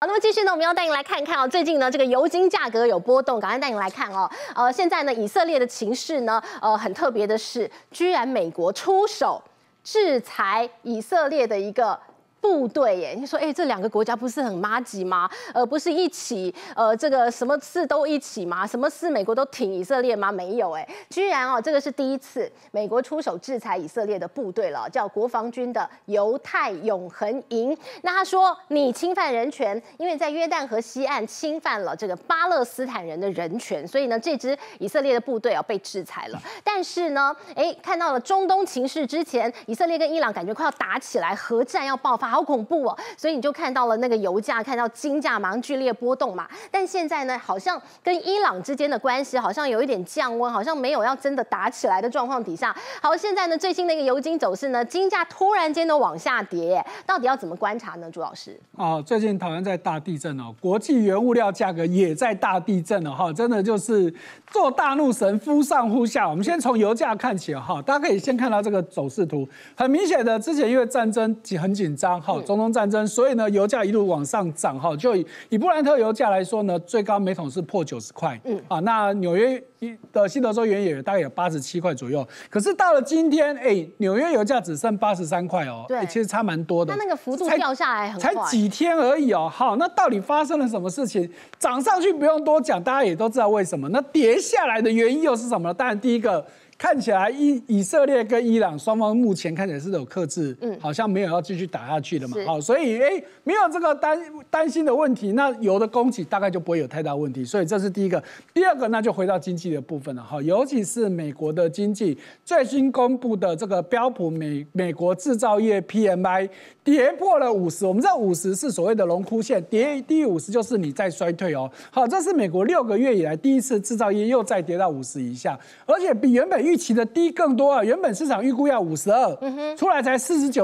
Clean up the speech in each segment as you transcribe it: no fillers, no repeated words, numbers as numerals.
好，那么继续呢，我们要带您来看看哦，最近呢，这个油金价格有波动，赶快带您来看哦。现在呢，以色列的情势呢，很特别的是，居然美国出手制裁以色列的一个部队耶，你说，这两个国家不是很麻吉吗？不是一起，这个什么事都一起吗？什么事美国都挺以色列吗？没有，居然这个是第一次美国出手制裁以色列的部队了，叫国防军的犹太永恒营。那他说你侵犯人权，因为在约旦河西岸侵犯了这个巴勒斯坦人的人权，所以呢，这支以色列的部队被制裁了。但是呢，看到了中东情势之前，以色列跟伊朗感觉快要打起来，核战要爆发。好恐怖哦！所以你就看到了那个油价，看到金价马上剧烈波动嘛。但现在呢，好像跟伊朗之间的关系好像有一点降温，好像没有要真的打起来的状况底下。好，现在呢，最新的一个油金走势呢，金价突然间的往下跌，到底要怎么观察呢？朱老师？ 最近台湾在大地震哦，国际原物料价格也在大地震了哈，真的就是做大怒神，忽上忽下。我们先从油价看起哈，大家可以先看到这个走势图，很明显的，之前因为战争很紧张。中东战争，所以呢，油价一路往上涨哈。就以布兰特油价来说呢，最高每桶是破90块，那纽约的西德州原油大概有87块左右。可是到了今天，纽约油价只剩83块哦，其实差蛮多的。 那个幅度掉下来很快， 才几天而已哦。好，那到底发生了什么事情？涨上去不用多讲，大家也都知道为什么。那跌下来的原因又是什么呢？当然，第一个。看起来以色列跟伊朗双方目前看起来是有克制，好像没有要继续打下去的嘛，好，所以没有这个担心的问题，那油的供给大概就不会有太大问题，所以这是第一个。第二个，那就回到经济的部分了，哈，尤其是美国的经济最新公布的这个标普美国制造业 PMI 跌破了50，我们知道50是所谓的荣枯线，跌低于50就是你在衰退哦。好，这是美国6个月以来第一次制造业又再跌到50以下，而且比原本预期的低更多啊！原本市场预估要52，出来才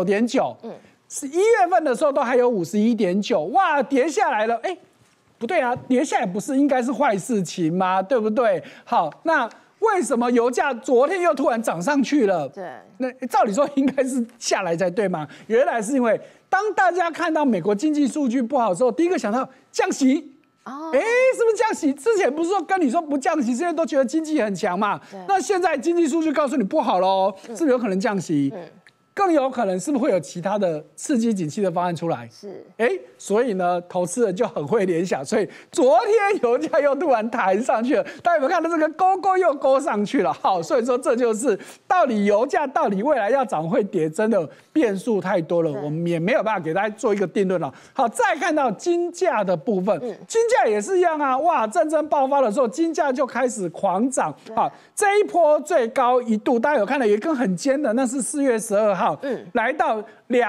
49.9。1月份的时候都还有51.9，哇，跌下来了。不对啊，跌下来不是应该是坏事情吗？对不对？好，那为什么油价昨天又突然涨上去了？对，那照理说应该是下来才对嘛。原来是因为当大家看到美国经济数据不好的时候，第一个想到降息。是不是降息？之前不是说跟你说不降息，现在都觉得经济很强嘛？那现在经济数据告诉你不好喽，是不是有可能降息？更有可能是不是会有其他的刺激景气的方案出来？是，所以呢，投资人就很会联想，所以昨天油价又突然弹上去了，大家有没有看到这个勾又勾上去了？好，所以说这就是到底油价到底未来要涨会跌，真的变数太多了，我们也没有办法给大家做一个定论了。好，再看到金价的部分，金价也是一样啊，哇，战争爆发的时候，金价就开始狂涨。好，这一波最高一度大家有看到有一根很尖的，那是4月12号。来到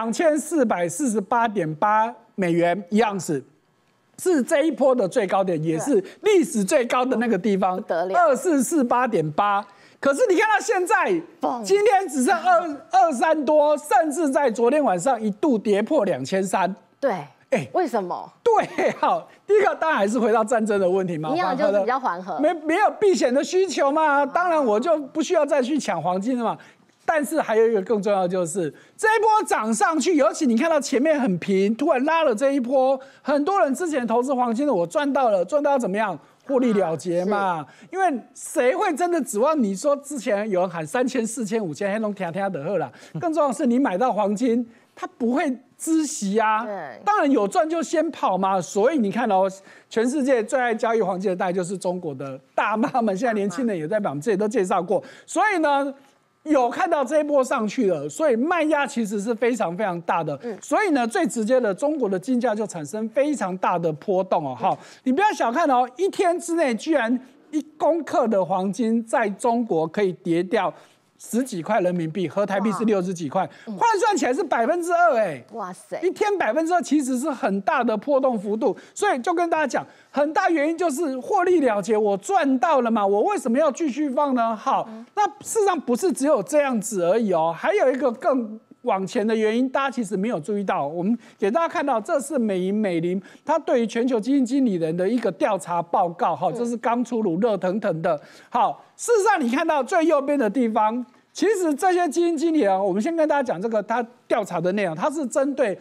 2448.8美元一盎司，是这一波的最高点，也是历史最高的那个地方，2448.8。可是你看到现在，今天只剩23多，甚至在昨天晚上一度跌破2300。 对。为什么？ 对，好，第一个当然还是回到战争的问题嘛， 一样就是比较缓和， 没有避险的需求嘛，当然我就不需要再去抢黄金了嘛。但是还有一个更重要的就是这一波涨上去，尤其你看到前面很平，突然拉了这一波，很多人之前投资黄金的，我赚到要怎么样？获利了结嘛，因为谁会真的指望你说之前有人喊3000、4000、5000，黑龙听的喝啦。更重要的是你买到黄金，它不会孳息啊。当然有赚就先跑嘛。所以你看哦，全世界最爱交易黄金的大概就是中国的大妈们，现在年轻人也在买，我们之前都介绍过。所以呢。有看到这一波上去了，所以卖压其实是非常非常大的。所以呢，最直接的，中国的金价就产生非常大的波动哦。好，你不要小看哦，一天之内居然1公克的黄金在中国可以跌掉10几块人民币，合台币是60几块，换算起来是2%，哇塞！一天2%其实是很大的波动幅度，所以就跟大家讲，很大原因就是获利了结，我赚到了嘛，我为什么要继续放呢？好，那事实上不是只有这样子而已哦，还有一个更往前的原因，大家其实没有注意到。我们给大家看到，这是美林它对于全球基金经理人的一个调查报告，哈，这是刚出炉，热腾腾的。好，事实上你看到最右边的地方， 其实这些基金经理啊，我们先跟大家讲这个他调查的内容，他是针对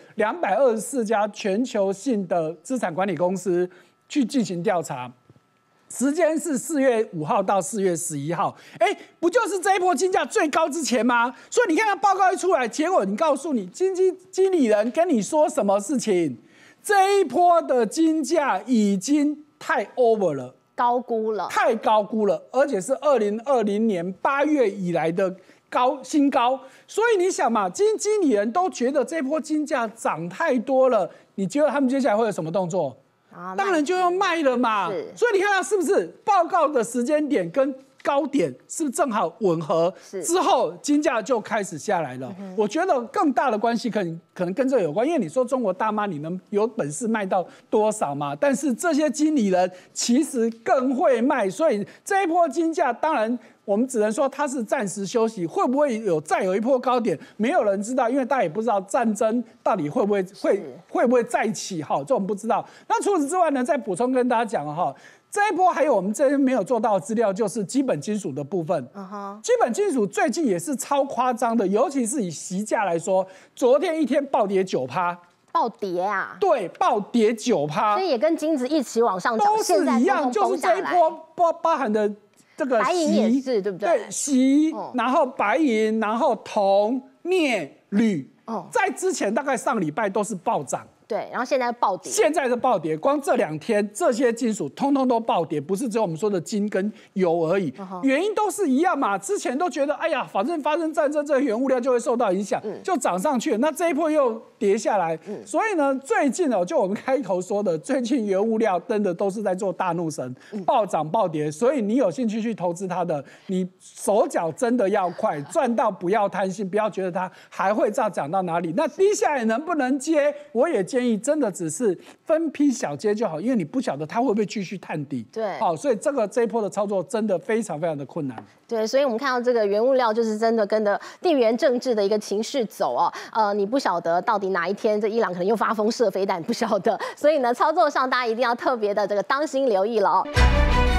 224家全球性的资产管理公司去进行调查，时间是4月5号到4月11号，不就是这一波金价最高之前吗？所以你看他报告一出来，结果你告诉你基金经理人跟你说什么事情？这一波的金价已经太 over 了。 高估了， 太高估了，而且是2020年8月以来的新高。所以你想嘛，基金经理人都觉得这波金价涨太多了，你觉得他们接下来会有什么动作？当然就要卖了嘛。所以你看到是不是报告的时间点跟高点是不是正好吻合？之后金价就开始下来了。我觉得更大的关系可能跟这有关，因为你说中国大妈你能有本事卖到多少嘛？但是这些经理人其实更会卖，所以这一波金价当然我们只能说它是暂时休息，会不会再有一波高点？没有人知道，因为大家也不知道战争到底会不会再起哈，这我们不知道。那除此之外呢，再补充跟大家讲哈。这一波还有我们这边没有做到的资料，就是基本金属的部分。基本金属最近也是超夸张的，尤其是以锡价来说，昨天一天暴跌9%。 暴跌啊？ 对，暴跌9%。 所以也跟金子一起往上涨， 都是一样，就是这一波包含的这个白银也是，对不对？ 对，锡，然后白银，然后铜、镍、铝，在之前大概上礼拜都是暴涨。 对，然后现在暴跌， 现在是暴跌，光这2天这些金属通通都暴跌，不是只有我们说的金跟油而已，原因都是一样嘛。之前都觉得，哎呀，反正发生战争，这个原物料就会受到影响，就涨上去了。那这一波又跌下来，所以呢，最近就我们开头说的，最近原物料真的都是在做大怒神，暴涨暴跌。所以你有兴趣去投资它的，你手脚真的要快，赚到不要贪心，不要觉得它还会再涨到哪里。那低下来能不能接？我也建议真的只是分批小接就好，因为你不晓得它会不会继续探底。 对， 好，所以这一波的操作真的非常非常的困难。 对，所以我们看到这个原物料就是真的跟着地缘政治的一个情势走哦。你不晓得到底哪一天这伊朗可能又发疯射飞弹，不晓得。所以呢，操作上大家一定要特别的这个当心留意了哦。